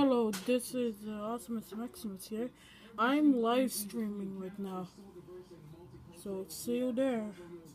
Hello, this is Awesomeness Maximus here. I'm live streaming right now, so see you there.